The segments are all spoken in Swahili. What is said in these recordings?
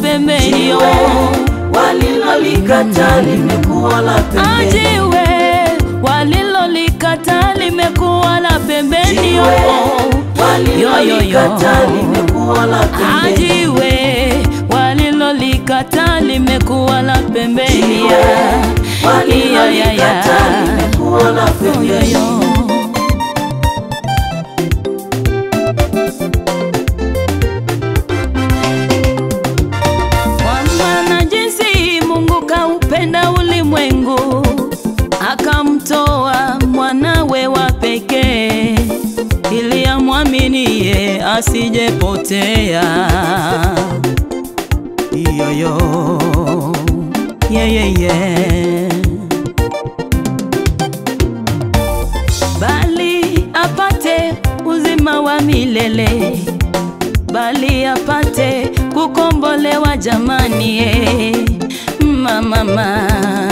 pembeni. Walilolikataa limekuwa la pembeni. Ajiwe walilolikataa limekuwa la pembeni. Walilolikataa limekuwa la pembeni. Ajiwe walilolikataa limekuwa la pembeni. Walilolikataa limekuwa la pembeni. Upenda ulimwengu akamtoa mwanawe wa pekee ili amwaminie asijepotea. Bali apate uzima wa milele, bali apate kukombolewa jamani. Mama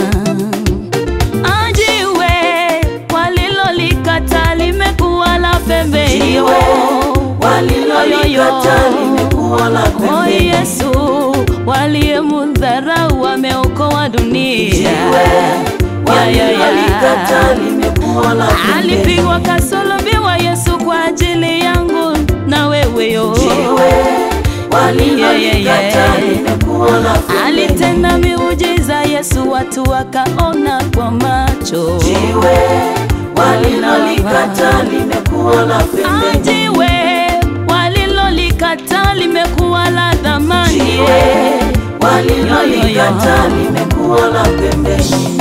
ajiwe walilolikataa limekuwa la pembeni. Walilolikataa limekuwa la pembeni. Yesu waliyemdharau wameokoa dunia. Walilolikataa limekuwa la pembeni. Alipigwa kasulubiwa Yesu kwa ajili yangu na wewe yo. Walilolikataa limekuwa la pembeni. Alitenda miujiza Yesu watu wakaona kwa macho. Walilolikataa limekuwa la pembeni. Ajiwe walilolikataa limekuwa la thamani. Walilolikataa limekuwa la pembeni.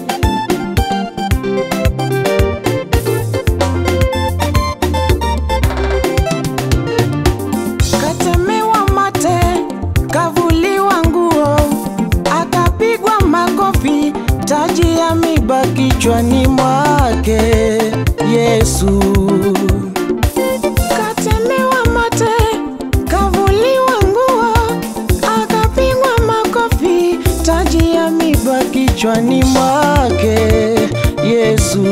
Katemewa mate, kavuliwa nguo, akapigwa makofi, taji ya miba kichwani mwake Yesu. Katemewa mate, kavuliwa nguo, akapigwa makofi, taji ya miba kichwani mwake Yesu.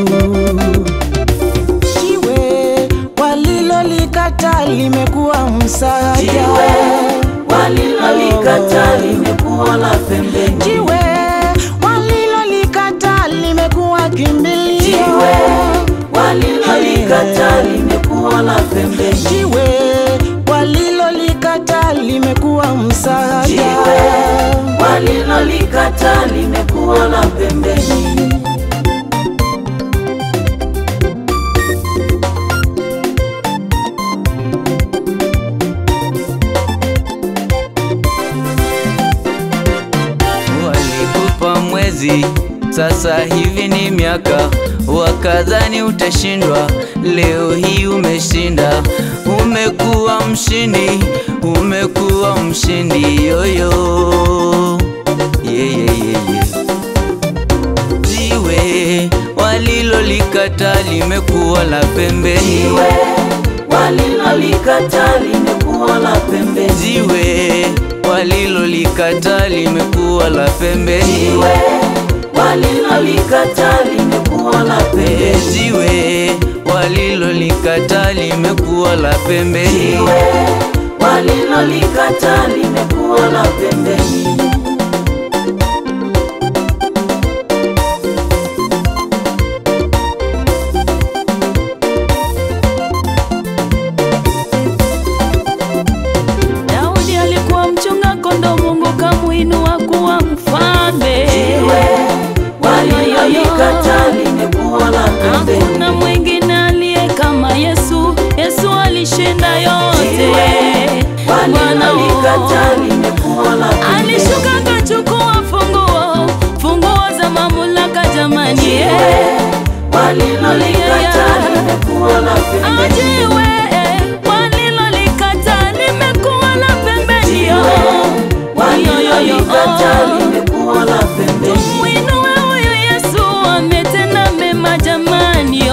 Jiwe walilolikataa limekuwa msaada. Walilolikataa limekuwa la pembeni. Jiwe walilolikataa limekuwa kimbilio. Walilolikataa limekuwa la pembeni. Jiwe walilolikataa limekuwa msaada. Walilolikataa limekuwa la pembeni. Walikupa mwezi, sasa hivi ni miaka, wakadhani utashindwa, leo hii umeshinda. Umekuwa mshindi, umekuwa mshindi yoyo. Jiwe walilolikataa limekuwa la pembeni. Walilolikataa limekuwa la pembeni. Jiwe walilolikataa limekuwa la pembeni. Walilolikataa limekuwa la pembeni. Jiwe walilolikataa limekuwa la pembeni. Walilolikataa limekuwa la pembeni. Daudi alikuwa mchunga kondoo, Mungu kamuinua kuwa mfalme. Walilolikataa limekuwa la pembeni. Hakuna mwingine aliye kama Yesu. Yesu alishinda yote. Walilolikataa limekuwa la pembeni. Alishuka kachukua funguo za mamlaka jamani. Walilolikataa limekuwa la pembeni. Ajiwe walilolikataa limekuwa la pembeni. Walilolikataa limekuwa la pembeni. Tumuinue huyu Yesu, ametenda mema jamani.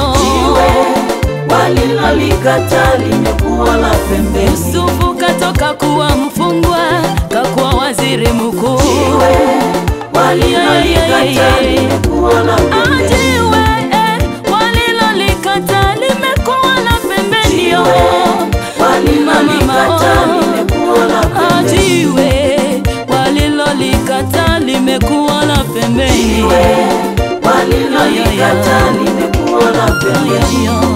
Walilolikataa limekuwa la pembeni. Yusufu katoka kuwa mfungwa, kakuwa waziri mkuu. Walilolikataa limekuwa la pembeni. Ajiwe walilolikataa limekuwa la pembeni. Walilolikataa limekuwa la pembeni. Ajiwe limekuwa la pembeni. Jiwe walilolikataa limekuwa la pembeni.